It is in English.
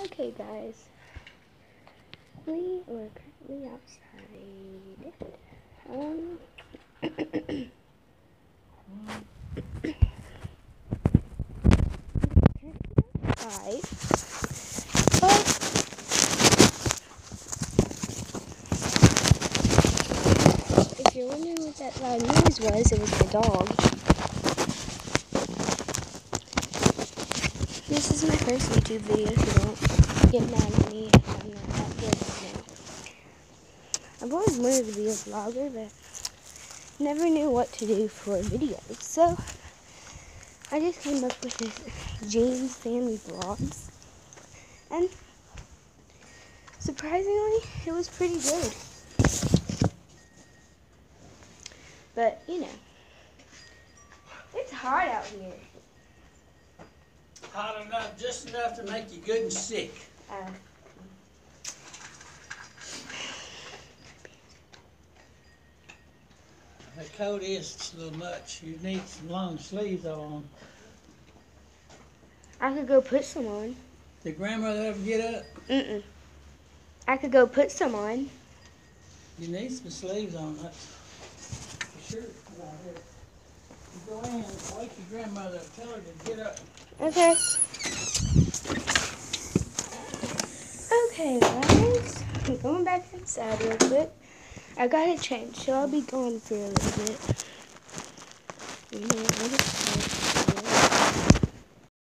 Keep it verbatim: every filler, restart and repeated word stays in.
Okay, guys, we are currently outside. Um, outside, but if you're wondering what that loud noise was, it was my dog. This is my first YouTube video, so don't get mad at me if I'm not that good right now. I've always wanted to be a vlogger, but never knew what to do for videos, so I just came up with this James Family Vlogs, and surprisingly, it was pretty good. But, you know, it's hot out here. Hot enough, just enough to make you good and sick. Uh, The coat is a little much. You need some long sleeves on. I could go put some on. Did grandmother ever get up? Mm-mm. I could go put some on. You need some sleeves on, that's for sure. You go in, wake your grandmother up, tell her to get up. Okay. Okay, guys. I'm going back inside real quick. I gotta change, so I'll be gone for a little bit. You know,